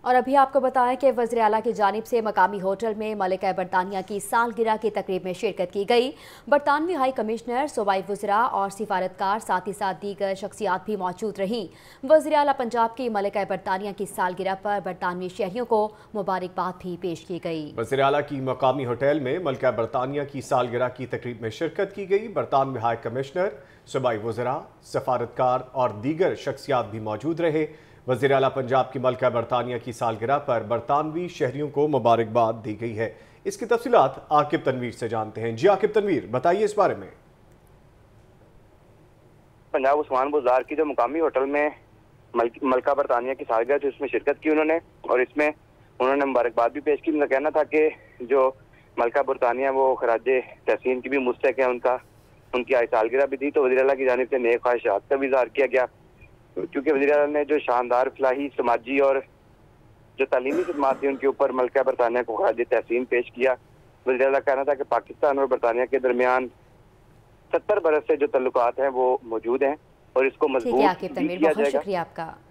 और अभी आपको बताएं कि वज़ीर आला की जानिब से मकामी होटल में मलिका बरतानिया की सालगिरह की तकरीब में शिरकत की गई। बरतानवी हाई कमिश्नर, सूबाई वज़रा और सिफारतकार साथ ही साथ दीगर शख्सियात भी मौजूद रहीं। वज़ीर आला पंजाब की मलिका बरतानिया की सालगिरह पर बरतानवी शहरियों को मुबारकबाद भी पेश की गई। वज़ीर आला की मकामी होटल में मलिका बरतानिया की सालगिरह की तकरीब में शिरकत की गई। बरतानवी हाई कमिश्नर, सूबाई वज़रा, सफारतकार और दीगर शख्सियात भी मौजूद रहे। वज़ीर आला पंजाब की मलिका बरतानिया की सालगिरह पर बरतानवी शहरियों को मुबारकबाद दी गई है। इसकी तफसीलात आकिब तनवीर से जानते हैं। जी आकिब तनवीर, बताइए इस बारे में। पंजाब उस्मान बुज़ार की जो मुकामी होटल में मलिका बरतानिया की सालगिरह थी उसमें शिरकत की उन्होंने, और इसमें उन्होंने मुबारकबाद भी पेश की। उनका कहना था कि जो मलिका बरतानिया वो खराज तहसीन की भी मुस्तक है, उनकी आज सालगिरह भी दी, तो वज़ीर आला की जानिब से नेक ख्वाहिशात का भी इज़हार किया गया। क्योंकि वज़ीर आला ने जो शानदार फलाही, समाजी और जो तालीमी खिदमात थी उनके ऊपर मलिका बरतानिया को खराज तहसीन पेश किया। वज़ीर आला का कहना था कि पाकिस्तान और बरतानिया के दरमियान 70 बरस से जो तल्लुकात हैं वो मौजूद हैं और इसको ठीक है मजबूत आकिब भी तनवीर, किया बहुत जाएगा। शुक्रिया आपका।